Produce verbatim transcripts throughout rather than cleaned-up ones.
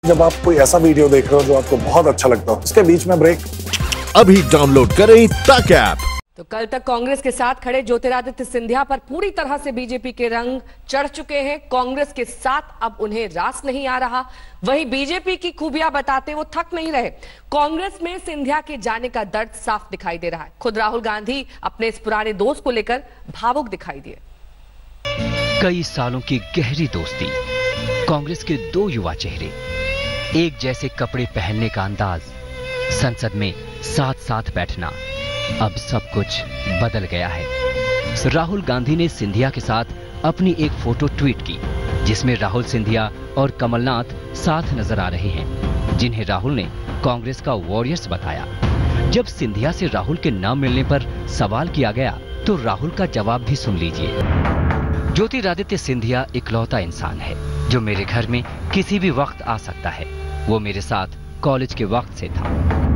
जब आप कोई ऐसा वीडियो देख रहे हो जो आपको बहुत अच्छा लगता हो, उसके बीच में ब्रेक। अभी डाउनलोड करें तक ऐप। तो कल तक कांग्रेस के साथ खड़े ज्योतिरादित्य सिंधिया पर पूरी तरह से बीजेपी के रंग चढ़ चुके हैं। कांग्रेस के साथ अब उन्हें रास नहीं आ रहा। वहीं बीजेपी की खूबियां बताते वो थक नहीं रहे। कांग्रेस में सिंधिया के जाने का दर्द साफ दिखाई दे रहा है। खुद राहुल गांधी अपने इस पुराने दोस्त को लेकर भावुक दिखाई दिए। कई सालों की गहरी दोस्ती, कांग्रेस के दो युवा चेहरे, एक जैसे कपड़े पहनने का अंदाज, संसद में साथ साथ बैठना, अब सब कुछ बदल गया है। राहुल गांधी ने सिंधिया के साथ अपनी एक फोटो ट्वीट की जिसमें राहुल सिंधिया और कमलनाथ साथ नजर आ रहे हैं, जिन्हें राहुल ने कांग्रेस का वॉरियर्स बताया। जब सिंधिया से राहुल के नाम मिलने पर सवाल किया गया तो राहुल का जवाब भी सुन लीजिए। ज्योतिरादित्य सिंधिया इकलौता इंसान है जो मेरे घर में किसी भी वक्त आ सकता है। वो मेरे साथ कॉलेज के वक्त से था।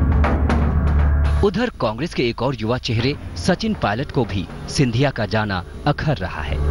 उधर कांग्रेस के एक और युवा चेहरे सचिन पायलट को भी सिंधिया का जाना अखर रहा है।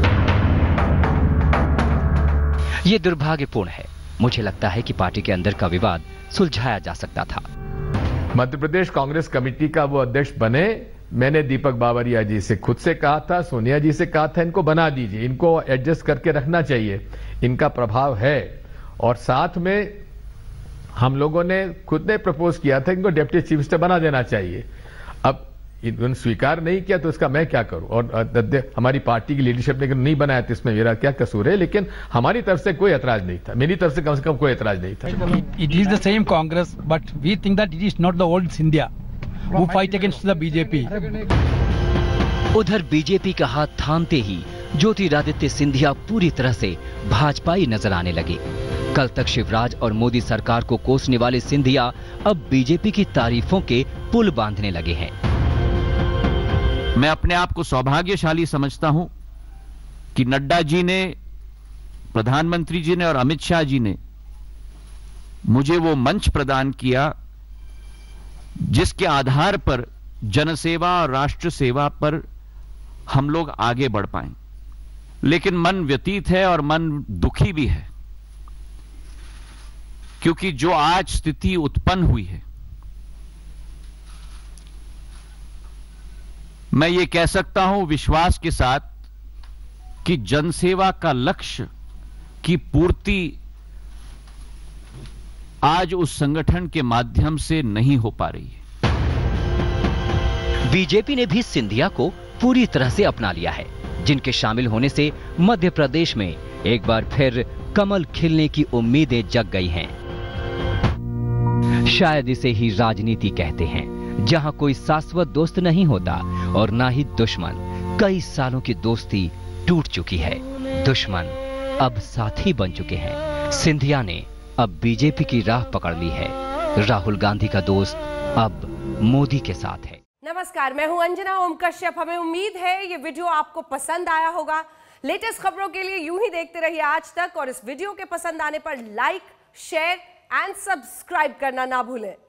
ये दुर्भाग्यपूर्ण है। मुझे लगता है कि पार्टी के अंदर का विवाद सुलझाया जा सकता था। मध्य प्रदेश कांग्रेस कमेटी का वो अध्यक्ष बने, मैंने दीपक बावरिया जी से खुद से कहा था, सोनिया जी से कहा था, इनको बना दीजिए, इनको एडजस्ट करके रखना चाहिए, इनका प्रभाव है। और साथ में हम लोगों ने खुद ने प्रपोज किया था इनको डिप्टी चीफ मिनिस्टर बना देना चाहिए। अब इन्होंने स्वीकार नहीं किया तो इसका मैं क्या करूं। और हमारी पार्टी की लीडरशिप ने नहीं बनाया तो इसमें मेरा क्या कसूर है। लेकिन हमारी तरफ से कोई एतराज नहीं था, मेरी तरफ से कम से कम कोई एतराज नहीं था। It is the same Congress but we think that it is not the old Scindia who fight against the BJP. उधर बीजेपी का हाथ थामते ही ज्योतिरादित्य सिंधिया पूरी तरह से भाजपाई नजर आने लगे। कल तक शिवराज और मोदी सरकार को कोसने वाले सिंधिया अब बीजेपी की तारीफों के पुल बांधने लगे हैं। मैं अपने आप को सौभाग्यशाली समझता हूं कि नड्डा जी ने, प्रधानमंत्री जी ने और अमित शाह जी ने मुझे वो मंच प्रदान किया जिसके आधार पर जनसेवा और राष्ट्र सेवा पर हम लोग आगे बढ़ पाए। लेकिन मन व्यतीत है और मन दुखी भी है, क्योंकि जो आज स्थिति उत्पन्न हुई है, मैं ये कह सकता हूं विश्वास के साथ कि जनसेवा का लक्ष्य की पूर्ति आज उस संगठन के माध्यम से नहीं हो पा रही है। बीजेपी ने भी सिंधिया को पूरी तरह से अपना लिया है, जिनके शामिल होने से मध्य प्रदेश में एक बार फिर कमल खिलने की उम्मीदें जग गई हैं। शायद इसे ही राजनीति कहते हैं, जहां कोई शाश्वत दोस्त नहीं होता और ना ही दुश्मन। कई सालों की दोस्ती टूट चुकी है, दुश्मन अब साथी बन चुके हैं। सिंधिया ने अब बीजेपी की राह पकड़ ली है। राहुल गांधी का दोस्त अब मोदी के साथ है। नमस्कार, मैं हूं अंजना ओम कश्यप। हमें उम्मीद है ये वीडियो आपको पसंद आया होगा। लेटेस्ट खबरों के लिए यूं ही देखते रहिए आज तक, और इस वीडियो के पसंद आने पर लाइक, शेयर एंड सब्सक्राइब करना ना भूलें।